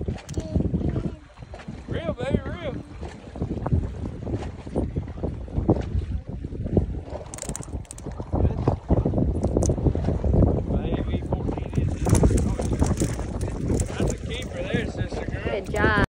Real, baby, real. Baby, 14 inches. That's a keeper there, sister girl. Good job.